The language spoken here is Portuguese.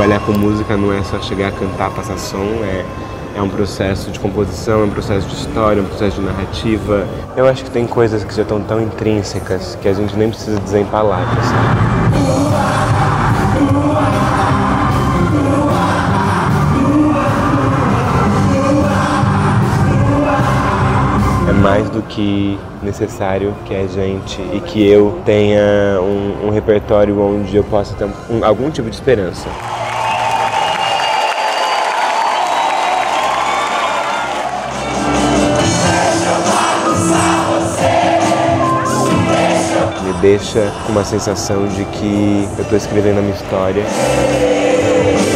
trabalhar com música não é só chegar a cantar, passar som, é um processo de composição, é um processo de história, é um processo de narrativa. Eu acho que tem coisas que já estão tão intrínsecas que a gente nem precisa dizer em palavras, sabe? É mais do que necessário que a gente e que eu tenha um repertório onde eu possa ter algum tipo de esperança. Me deixa com uma sensação de que eu estou escrevendo a minha história.